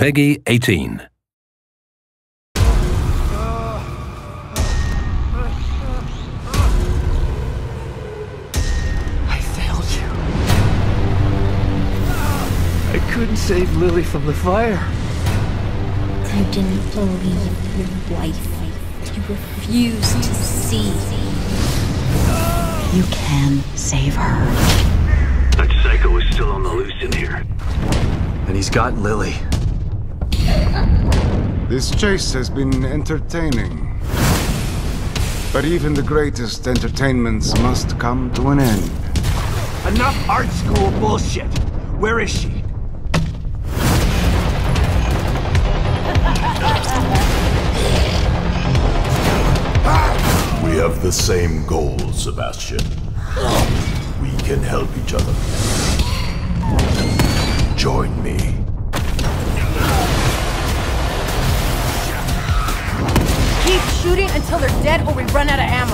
Peggy 18. I failed you. I couldn't save Lily from the fire. You didn't believe your wife. You refused to see. You can save her. That psycho is still on the loose in here. And he's got Lily. This chase has been entertaining. But even the greatest entertainments must come to an end. Enough art school bullshit. Where is she? We have the same goal, Sebastian. We can help each other. Join me. Keep shooting until they're dead or we run out of ammo.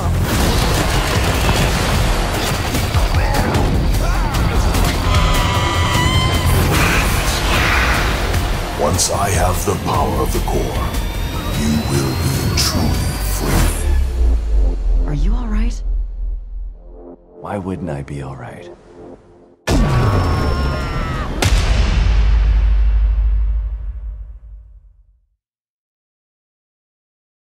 Once I have the power of the core, you will be truly free. Are you all right? Why wouldn't I be all right?